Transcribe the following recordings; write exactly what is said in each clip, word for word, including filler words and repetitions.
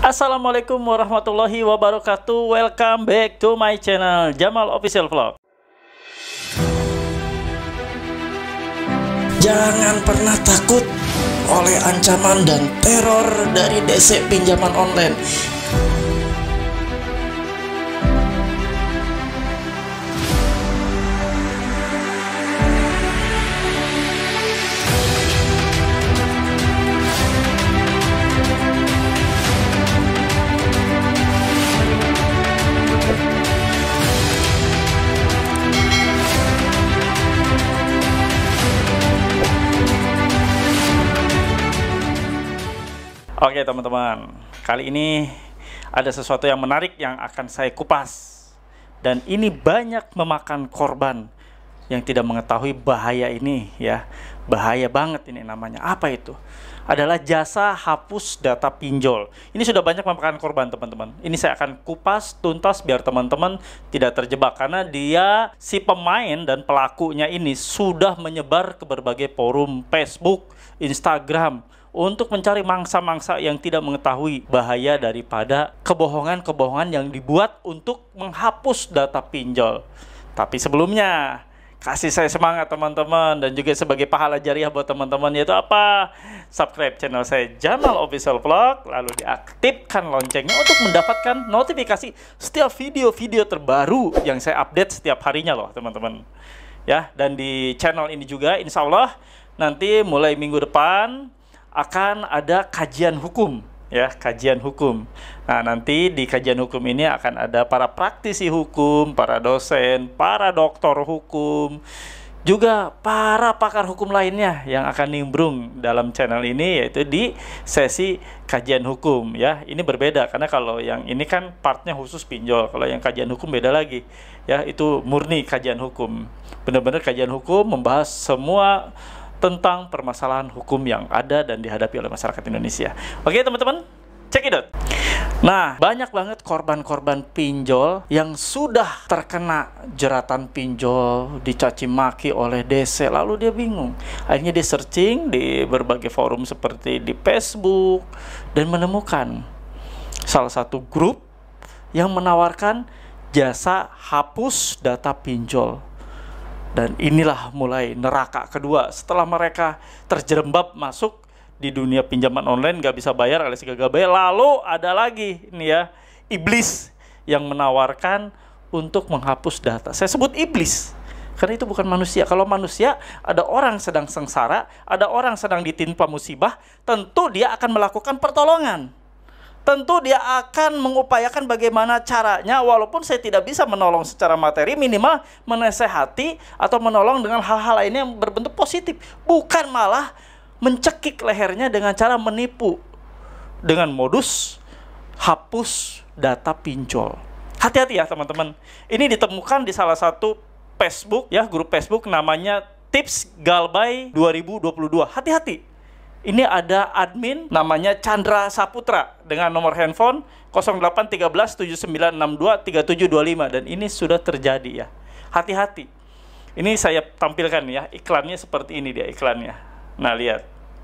Assalamualaikum warahmatullahi wabarakatuh. Welcome back to my channel Jamal Official Vlog. Jangan pernah takut oleh ancaman dan teror dari D C pinjaman online. Oke teman-teman, kali ini ada sesuatu yang menarik yang akan saya kupas. Dan ini banyak memakan korban yang tidak mengetahui bahaya ini ya. Bahaya banget ini namanya. Apa itu? Adalah jasa hapus data pinjol. Ini sudah banyak memakan korban teman-teman. Ini saya akan kupas tuntas biar teman-teman tidak terjebak. Karena dia, si pemain dan pelakunya ini sudah menyebar ke berbagai forum Facebook, Instagram, untuk mencari mangsa-mangsa yang tidak mengetahui bahaya daripada kebohongan-kebohongan yang dibuat untuk menghapus data pinjol. Tapi sebelumnya, kasih saya semangat teman-teman, dan juga sebagai pahala jariah buat teman-teman, yaitu apa? Subscribe channel saya Jamal Official Vlog, lalu diaktifkan loncengnya untuk mendapatkan notifikasi setiap video-video terbaru yang saya update setiap harinya loh teman-teman. Ya, dan di channel ini juga insya Allah nanti mulai minggu depan akan ada kajian hukum ya, kajian hukum. Nah, nanti di kajian hukum ini akan ada para praktisi hukum, para dosen, para doktor hukum, juga para pakar hukum lainnya yang akan nimbrung dalam channel ini, yaitu di sesi kajian hukum ya. Ini berbeda karena kalau yang ini kan partnya khusus pinjol, kalau yang kajian hukum beda lagi ya, itu murni kajian hukum. Benar-benar kajian hukum membahas semua tentang permasalahan hukum yang ada dan dihadapi oleh masyarakat Indonesia. Oke teman-teman, check it out. Nah, banyak banget korban-korban pinjol yang sudah terkena jeratan pinjol, dicaci maki oleh D C, lalu dia bingung. Akhirnya dia searching di berbagai forum seperti di Facebook dan menemukan salah satu grup yang menawarkan jasa hapus data pinjol. Dan inilah mulai neraka kedua setelah mereka terjerembab masuk di dunia pinjaman online, nggak bisa bayar alias gagal bayar. Lalu ada lagi ini ya, iblis yang menawarkan untuk menghapus data. Saya sebut iblis karena itu bukan manusia. Kalau manusia, ada orang sedang sengsara, ada orang sedang ditimpa musibah, tentu dia akan melakukan pertolongan. Tentu dia akan mengupayakan bagaimana caranya, walaupun saya tidak bisa menolong secara materi, minimal menasehati atau menolong dengan hal-hal lainnya yang berbentuk positif. Bukan malah mencekik lehernya dengan cara menipu dengan modus hapus data pinjol. Hati-hati ya teman-teman. Ini ditemukan di salah satu Facebook ya, grup Facebook namanya Tips Galbay dua ribu dua puluh dua. Hati-hati. Ini ada admin namanya Chandra Saputra dengan nomor handphone nol delapan satu tiga tujuh sembilan enam dua tiga tujuh dua lima, dan ini sudah terjadi ya. Hati-hati. Ini saya tampilkan ya, iklannya seperti ini dia iklannya. Nah, lihat.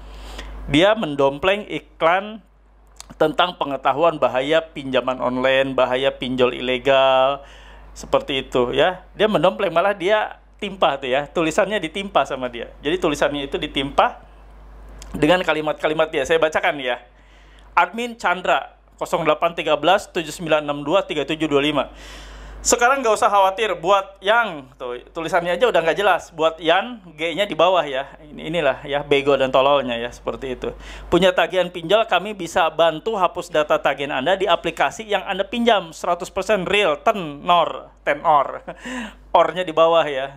Dia mendompleng iklan tentang pengetahuan bahaya pinjaman online, bahaya pinjol ilegal, seperti itu ya. Dia mendompleng, malah dia timpa tuh ya. Tulisannya ditimpa sama dia. Jadi tulisannya itu ditimpa dengan kalimat-kalimat dia. Saya bacakan ya. Admin Chandra nol delapan tiga tujuh sembilan enam dua tiga tujuh dua lima. Sekarang nggak usah khawatir buat yang tuh, tulisannya aja udah nggak jelas. Buat yang G-nya di bawah ya. Ini inilah ya, bego dan tololnya ya, seperti itu. Punya tagihan pinjol, kami bisa bantu hapus data tagihan Anda di aplikasi yang Anda pinjam. seratus persen real, tenor, tenor. Or-nya di bawah ya.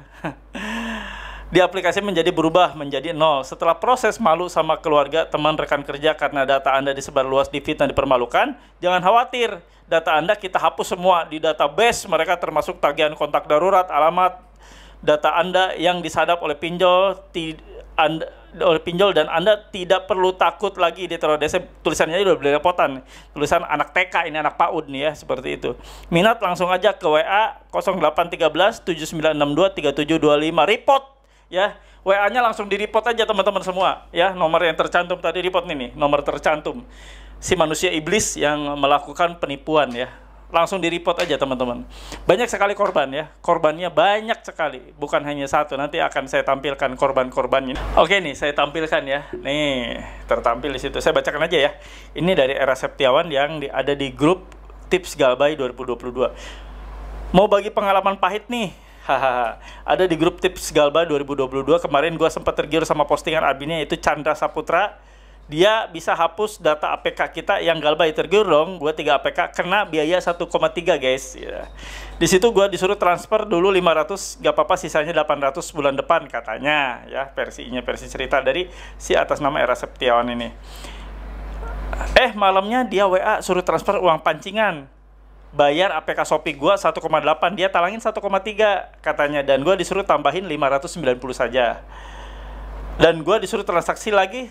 Di aplikasi menjadi berubah menjadi nol. Setelah proses malu sama keluarga, teman, rekan kerja karena data Anda disebar luas, difitnah, dipermalukan, jangan khawatir. Data Anda kita hapus semua di database mereka, termasuk tagihan kontak darurat, alamat, data Anda yang disadap oleh pinjol, ti, anda, oleh pinjol dan Anda tidak perlu takut lagi diteror D C. Tulisannya udah belepotan. Tulisan anak T K ini, anak PAUD nih ya, seperti itu. Minat langsung aja ke W A nol delapan tiga tujuh sembilan enam dua tiga tujuh dua lima, report ya, W A-nya langsung di report aja teman-teman semua ya. Nomor yang tercantum tadi report nih, nih nomor tercantum. si manusia iblis yang melakukan penipuan ya. Langsung di-report aja teman-teman. Banyak sekali korban ya. Korbannya banyak sekali, bukan hanya satu. Nanti akan saya tampilkan korban-korbannya. Oke nih, saya tampilkan ya. Nih, tertampil di situ. Saya bacakan aja ya. Ini dari Era Septiawan yang di, ada di grup Tips Galbay dua ribu dua puluh dua. Mau bagi pengalaman pahit nih. Hahaha. Ada di grup Tips Galbay dua ribu dua puluh dua. Kemarin gua sempat tergiur sama postingan adminnya, yaitu Chandra Saputra. Dia bisa hapus data A P K kita yang Galbay. Tergiur dong, gue tiga A P K kena biaya satu koma tiga guys ya. Di situ gue disuruh transfer dulu lima ratus, gak apa-apa sisanya delapan ratus bulan depan katanya ya, versinya versi cerita dari si atas nama Era Septiawan ini. Eh malamnya dia W A suruh transfer uang pancingan, bayar A P K Shopee gue satu koma delapan, dia talangin satu koma tiga katanya, dan gue disuruh tambahin lima ratus sembilan puluh saja. Dan gue disuruh transaksi lagi.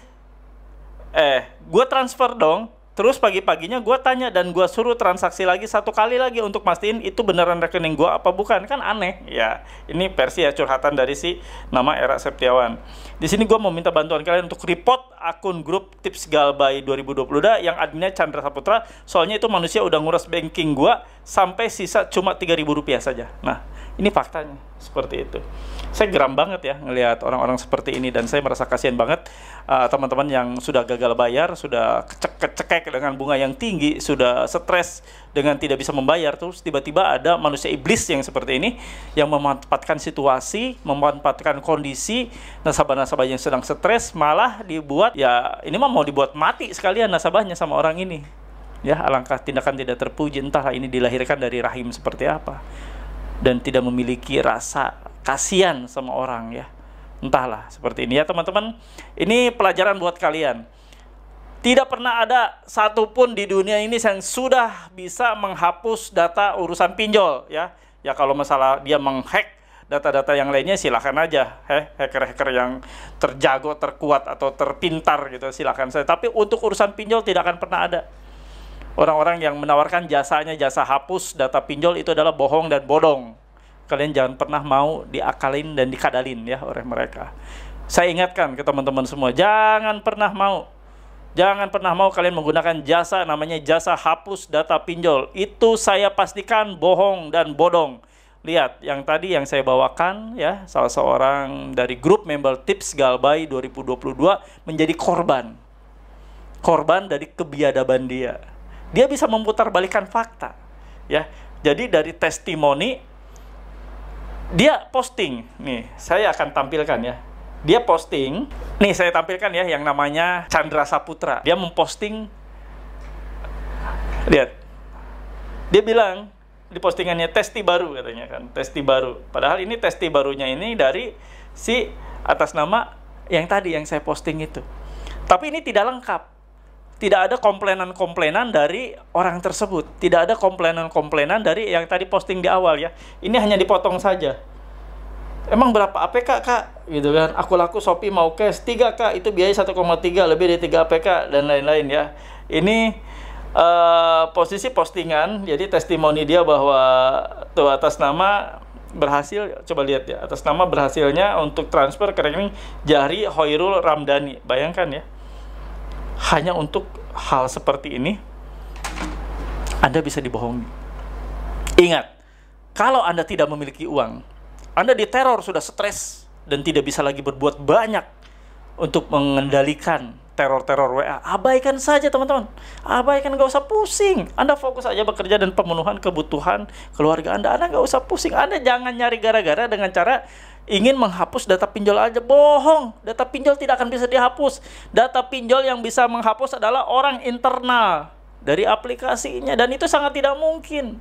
Eh, gue transfer dong. Terus pagi-paginya gue tanya dan gue suruh transaksi lagi satu kali lagi untuk mastiin itu beneran rekening gue apa bukan. Kan aneh ya. Ini versi ya, curhatan dari si nama Era Septiawan. Di sini gue mau minta bantuan kalian untuk report akun grup Tips Galbay dua ribu dua puluh dua yang adminnya Chandra Saputra. Soalnya itu manusia udah nguras banking gue sampai sisa cuma tiga ribu rupiah saja. Nah, ini faktanya seperti itu. Saya geram banget ya ngelihat orang-orang seperti ini, dan saya merasa kasihan banget teman-teman uh, yang sudah gagal bayar, sudah kecek-kecek dengan bunga yang tinggi, sudah stres dengan tidak bisa membayar, terus tiba-tiba ada manusia iblis yang seperti ini yang memanfaatkan situasi, memanfaatkan kondisi nasabah-nasabah yang sedang stres, malah dibuat ya ini mah mau dibuat mati sekalian nasabahnya sama orang ini. Ya, alangkah tindakan tidak terpuji, entahlah ini dilahirkan dari rahim seperti apa, dan tidak memiliki rasa kasihan sama orang ya, entahlah seperti ini ya teman-teman. Ini pelajaran buat kalian. Tidak pernah ada satupun di dunia ini yang sudah bisa menghapus data urusan pinjol ya. Ya kalau masalah dia menghack data-data yang lainnya silahkan aja, heh, hacker-hacker yang terjago, terkuat atau terpintar gitu silahkan saja. Tapi untuk urusan pinjol tidak akan pernah ada. Orang-orang yang menawarkan jasanya, jasa hapus data pinjol itu adalah bohong dan bodong. Kalian jangan pernah mau diakalin dan dikadalin ya oleh mereka. Saya ingatkan ke teman-teman semua, jangan pernah mau, jangan pernah mau kalian menggunakan jasa namanya jasa hapus data pinjol. Itu saya pastikan bohong dan bodong. Lihat yang tadi yang saya bawakan ya, salah seorang dari grup member Tips Galbay dua ribu dua puluh dua menjadi korban. Korban dari kebiadaban dia. Dia bisa memutarbalikkan fakta ya. Jadi dari testimoni dia posting, nih saya akan tampilkan ya. Dia posting, nih saya tampilkan ya yang namanya Chandra Saputra. Dia memposting, lihat, dia bilang di postingannya testi baru katanya kan, testi baru. Padahal ini testi barunya ini dari si atas nama yang tadi yang saya posting itu. Tapi ini tidak lengkap. Tidak ada komplainan-komplainan dari orang tersebut. Tidak ada komplainan-komplainan dari yang tadi posting di awal ya. Ini hanya dipotong saja. Emang berapa A P K kak? Gitu kan. Aku laku Shopee mau cash tiga kak. Itu biaya satu koma tiga, lebih dari tiga A P K dan lain-lain ya. Ini uh, posisi postingan. Jadi testimoni dia bahwa tuh atas nama berhasil. Coba lihat ya. Atas nama berhasilnya untuk transfer ke rekening Jahri Hoirul Ramdhani. Bayangkan ya. Hanya untuk hal seperti ini Anda bisa dibohongi. Ingat, kalau Anda tidak memiliki uang, Anda diteror, sudah stres dan tidak bisa lagi berbuat banyak untuk mengendalikan teror-teror W A. Abaikan saja teman-teman. Abaikan, gak usah pusing. Anda fokus aja bekerja dan pemenuhan kebutuhan keluarga Anda. Anda gak usah pusing. Anda jangan nyari gara-gara dengan cara ingin menghapus data pinjol aja. Bohong. Data pinjol tidak akan bisa dihapus. Data pinjol yang bisa menghapus adalah orang internal dari aplikasinya, dan itu sangat tidak mungkin.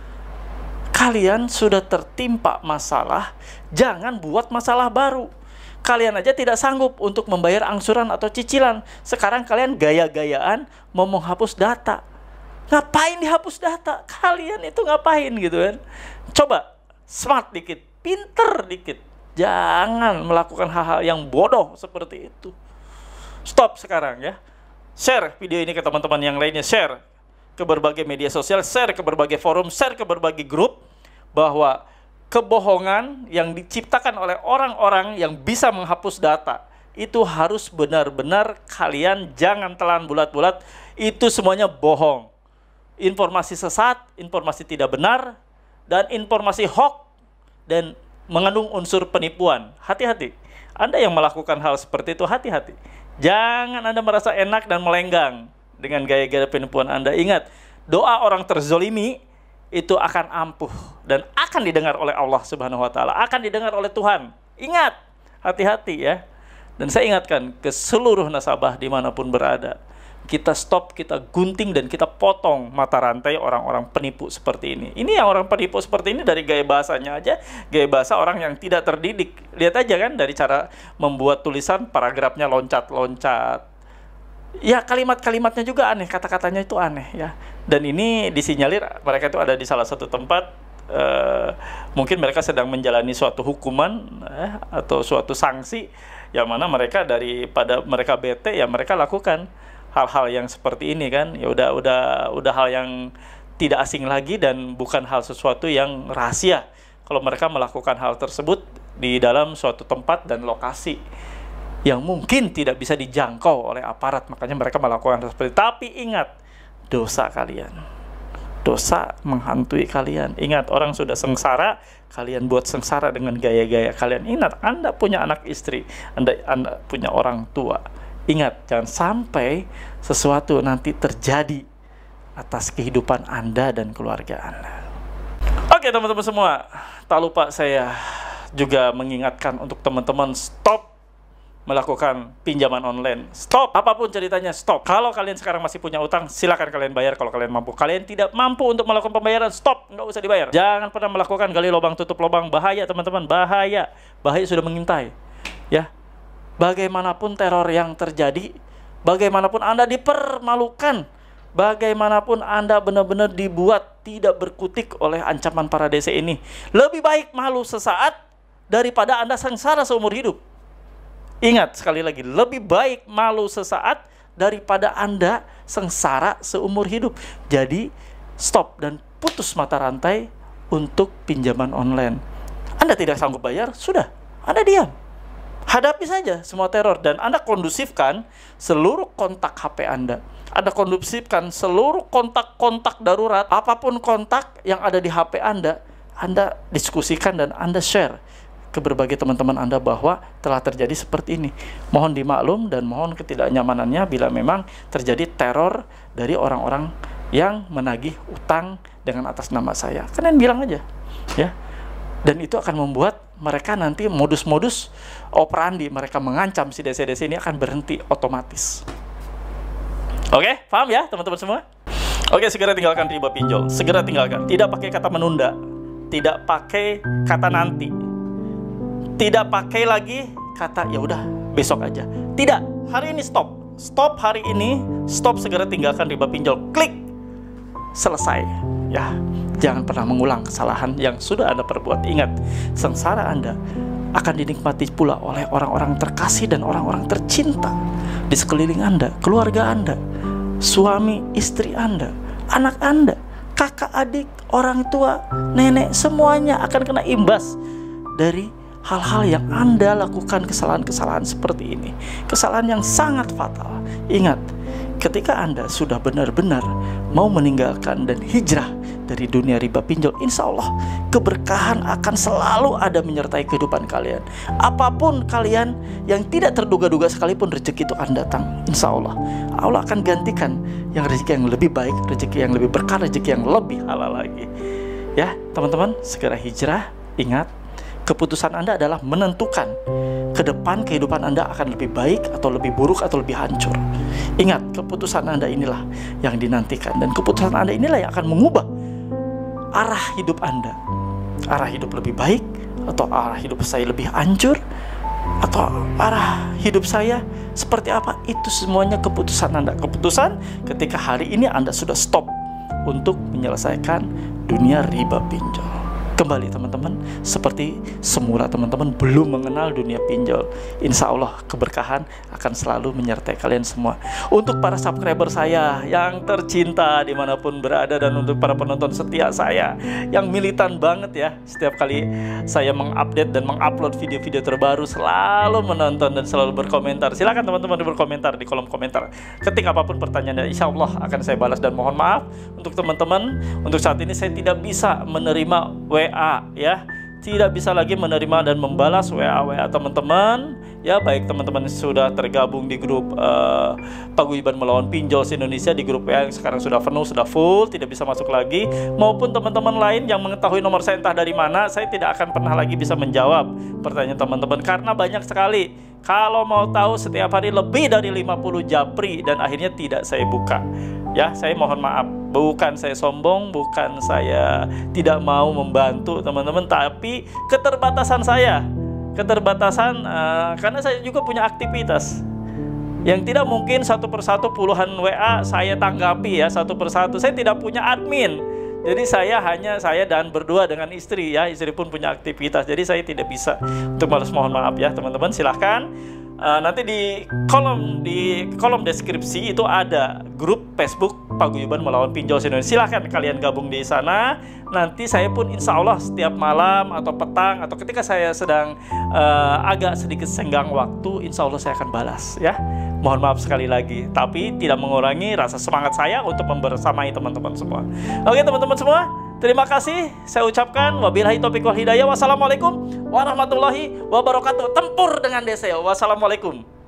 Kalian sudah tertimpa masalah, jangan buat masalah baru. Kalian aja tidak sanggup untuk membayar angsuran atau cicilan. Sekarang kalian gaya-gayaan mau menghapus data. Ngapain dihapus data? Kalian itu ngapain gitu kan? Coba smart dikit, pinter dikit. Jangan melakukan hal-hal yang bodoh seperti itu. Stop sekarang ya. Share video ini ke teman-teman yang lainnya. Share ke berbagai media sosial. Share ke berbagai forum. Share ke berbagai grup. Bahwa kebohongan yang diciptakan oleh orang-orang yang bisa menghapus data itu harus benar-benar kalian jangan telan bulat-bulat. itu semuanya bohong. Informasi sesat, informasi tidak benar, dan informasi hoax, dan mengandung unsur penipuan. Hati-hati. Anda yang melakukan hal seperti itu, hati-hati. Jangan Anda merasa enak dan melenggang dengan gaya-gaya penipuan Anda. Ingat, doa orang terzolimi itu akan ampuh dan akan didengar oleh Allah Subhanahu wa Ta'ala, akan didengar oleh Tuhan. Ingat, hati-hati ya. Dan saya ingatkan ke seluruh nasabah dimanapun berada, kita stop, kita gunting, dan kita potong mata rantai orang-orang penipu seperti ini. Ini yang orang penipu seperti ini dari gaya bahasanya aja, gaya bahasa orang yang tidak terdidik. Lihat aja kan dari cara membuat tulisan, paragrafnya loncat-loncat. Ya, kalimat-kalimatnya juga aneh, kata-katanya itu aneh ya. Dan ini disinyalir mereka itu ada di salah satu tempat, uh, mungkin mereka sedang menjalani suatu hukuman eh, atau suatu sanksi, yang mana mereka daripada mereka bete ya mereka lakukan hal-hal yang seperti ini kan. Ya udah udah udah hal yang tidak asing lagi dan bukan hal sesuatu yang rahasia kalau mereka melakukan hal tersebut di dalam suatu tempat dan lokasi yang mungkin tidak bisa dijangkau oleh aparat, makanya mereka melakukan hal seperti itu. Tapi ingat, dosa kalian, dosa menghantui kalian. Ingat, orang sudah sengsara, kalian buat sengsara dengan gaya-gaya kalian. Ingat, Anda punya anak istri, Anda, Anda punya orang tua. Ingat, jangan sampai sesuatu nanti terjadi atas kehidupan Anda dan keluarga Anda. Oke teman-teman semua, tak lupa saya juga mengingatkan untuk teman-teman, stop melakukan pinjaman online. Stop, apapun ceritanya, stop. Kalau kalian sekarang masih punya utang, silakan kalian bayar kalau kalian mampu. Kalian tidak mampu untuk melakukan pembayaran, stop, nggak usah dibayar. Jangan pernah melakukan gali lubang tutup lubang, bahaya teman-teman, bahaya. Bahaya sudah mengintai. Ya. Bagaimanapun teror yang terjadi, bagaimanapun Anda dipermalukan, bagaimanapun Anda benar-benar dibuat tidak berkutik oleh ancaman para D C ini, lebih baik malu sesaat daripada Anda sengsara seumur hidup. Ingat sekali lagi, lebih baik malu sesaat daripada Anda sengsara seumur hidup. Jadi stop dan putus mata rantai untuk pinjaman online. Anda tidak sanggup bayar, sudah, Anda diam. Hadapi saja semua teror dan Anda kondusifkan seluruh kontak H P Anda. Anda kondusifkan seluruh kontak-kontak darurat, apapun kontak yang ada di H P Anda, Anda diskusikan dan Anda share ke berbagai teman-teman Anda bahwa telah terjadi seperti ini. Mohon dimaklum dan mohon ketidaknyamanannya bila memang terjadi teror dari orang-orang yang menagih utang dengan atas nama saya. Kalian bilang aja, ya. Dan itu akan membuat mereka nanti modus-modus operandi mereka mengancam si D C-D C ini akan berhenti otomatis. Oke, paham ya teman-teman semua? Oke, segera tinggalkan riba pinjol. Segera tinggalkan. Tidak pakai kata menunda, tidak pakai kata nanti, tidak pakai lagi kata ya udah besok aja. Tidak, hari ini stop. Stop hari ini, stop, segera tinggalkan riba pinjol. Klik. Selesai. Ya, jangan pernah mengulang kesalahan yang sudah Anda perbuat. Ingat, sengsara Anda akan dinikmati pula oleh orang-orang terkasih dan orang-orang tercinta di sekeliling Anda, keluarga Anda, suami, istri Anda, anak Anda, kakak, adik, orang tua, nenek, semuanya akan kena imbas dari hal-hal yang Anda lakukan, kesalahan-kesalahan seperti ini. Kesalahan yang sangat fatal. Ingat, ketika Anda sudah benar-benar mau meninggalkan dan hijrah dari dunia riba pinjol, insya Allah keberkahan akan selalu ada menyertai kehidupan kalian. Apapun kalian yang tidak terduga-duga sekalipun rezeki itu akan datang, insya Allah Allah akan gantikan yang rezeki yang lebih baik, rezeki yang lebih berkah, rezeki yang lebih halal lagi. Ya teman-teman, segera hijrah. Ingat, keputusan Anda adalah menentukan ke depan kehidupan Anda akan lebih baik atau lebih buruk atau lebih hancur. Ingat, keputusan Anda inilah yang dinantikan, dan keputusan Anda inilah yang akan mengubah arah hidup Anda. Arah hidup lebih baik atau arah hidup saya lebih hancur, atau arah hidup saya seperti apa, itu semuanya keputusan Anda. Keputusan ketika hari ini Anda sudah stop untuk menyelesaikan dunia riba pinjol. kembali teman-teman seperti semula teman-teman belum mengenal dunia pinjol. Insya Allah keberkahan akan selalu menyertai kalian semua. Untuk para subscriber saya yang tercinta dimanapun berada, dan untuk para penonton setia saya yang militan banget ya, setiap kali saya mengupdate dan mengupload video-video terbaru selalu menonton dan selalu berkomentar. Silakan teman-teman berkomentar di kolom komentar. Ketik apapun pertanyaannya, insya Allah akan saya balas. Dan mohon maaf untuk teman-teman, untuk saat ini saya tidak bisa menerima W A ya, tidak bisa lagi menerima dan membalas W A W A teman-teman ya, baik teman-teman sudah tergabung di grup uh, Paguyuban Melawan Pinjol Indonesia, di grup W A yang sekarang sudah penuh, sudah full, tidak bisa masuk lagi, maupun teman-teman lain yang mengetahui nomor saya entah dari mana, saya tidak akan pernah lagi bisa menjawab pertanyaan teman-teman karena banyak sekali. Kalau mau tahu setiap hari lebih dari lima puluh japri dan akhirnya tidak saya buka. Ya, saya mohon maaf. Bukan saya sombong, bukan saya tidak mau membantu teman-teman, tapi keterbatasan saya. Keterbatasan uh, karena saya juga punya aktivitas yang tidak mungkin satu persatu puluhan W A saya tanggapi ya, satu persatu. Saya tidak punya admin. Jadi saya hanya saya dan berdua dengan istri ya, istri pun punya aktivitas. Jadi saya tidak bisa. Untuk balas mohon maaf ya teman-teman. Silahkan uh, nanti di kolom di kolom deskripsi itu ada grup Facebook Paguyuban Melawan Pinjol Indonesia. Silahkan kalian gabung di sana. Nanti saya pun insya Allah setiap malam atau petang atau ketika saya sedang uh, agak sedikit senggang waktu, insya Allah saya akan balas ya. Mohon maaf sekali lagi, tapi tidak mengurangi rasa semangat saya untuk membersamai teman-teman semua. Oke teman-teman semua, terima kasih. Saya ucapkan wabillahi taufiq wal hidayah. Wassalamualaikum warahmatullahi wabarakatuh. Tempur dengan D C. Wassalamualaikum.